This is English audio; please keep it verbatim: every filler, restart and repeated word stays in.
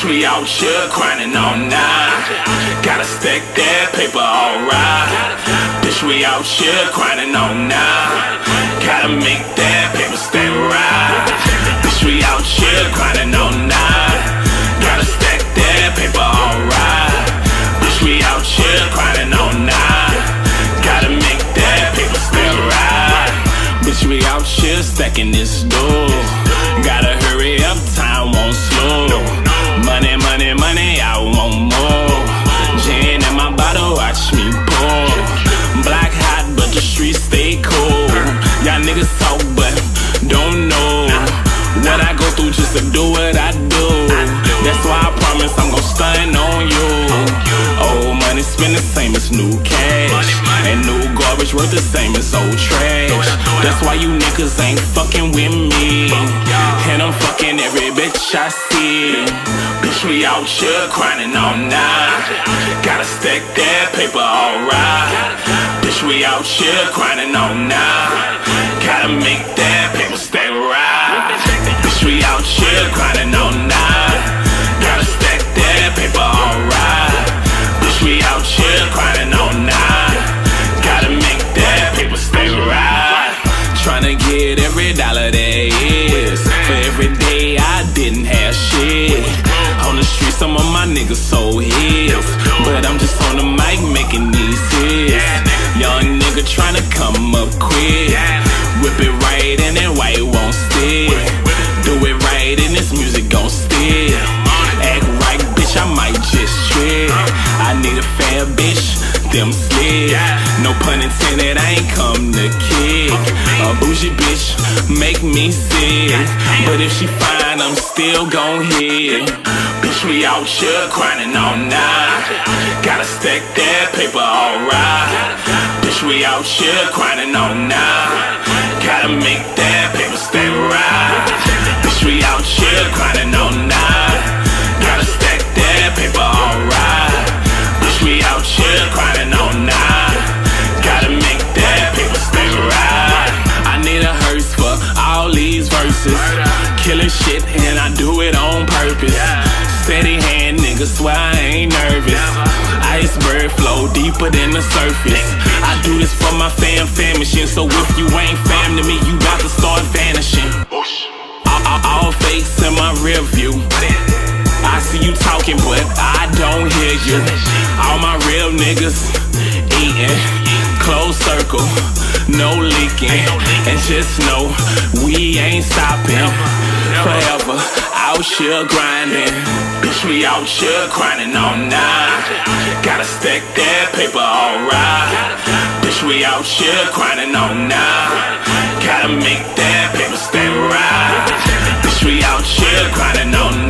Bitch, we out here grinding all night. Gotta stack that paper alright. Bitch, we out here grinding all night. Gotta make that paper stay right. Bitch, we out here grinding all night. Gotta stack that paper alright. Bitch, we out here grinding all night. Gotta make that paper stay right. Bitch, we out here stacking this dough. Gotta hurry up, time won't slow. Money, money, money, I want more. Gin in my bottle, watch me pour. Black hot, but the streets stay cold. Y'all niggas talk, but don't know what I go through just to do what I do. That's why I promise I'm gon' stun on you. Old money spend the same as new cash, and new garbage worth the same as old trash. That's why you niggas ain't fucking with me, and I'm fucking every bitch I see. Bitch, we out here grinding all night. Gotta stack that paper alright. Bitch, we out here grinding all night. Gotta make that paper stay right. Bitch, we out here grinding all night. Gotta stack that paper alright. Bitch, we out here grinding all night. Gotta make that paper stay right. Tryna get every dollar there is. For every day I didn't have shit. On the street some of my niggas so hits, but I'm just on the mic making these hits. Young nigga tryna come up quick. Whip it right and that white won't stick. Do it right and this music gon' stick. Act right, bitch, I might just trip. I need a fair bitch, them slick. No pun intended, I ain't come to kick. A bougie bitch make me sick, but if she fine, I'm still gon' hit. Bitch, we out here grinding all night. Gotta stack that paper alright. Bitch, we out here grinding all night. Gotta make that paper stay right. Bitch, we out here grinding all night. Gotta stack that paper alright. Bitch, we out here grinding all night. Gotta make that paper stay right. I need a hearse for all these verses. Killing shit and I do it on purpose. Steady hand, niggas swear I ain't nervous. Iceberg flow deeper than the surface. I do this for my fam, famishing. So if you ain't fam to me, you got to start vanishing. All, all, all fakes in my rear view. I see you talking, but I don't hear you. All my real niggas eating, close circle, no leaking. And just know we ain't stopping forever. Out here grinding. Bitch, we out here grinding all night. Gotta stack that paper alright. Bitch, we out here grinding all night. Gotta make that paper stay right. Bitch, we out here grinding all night.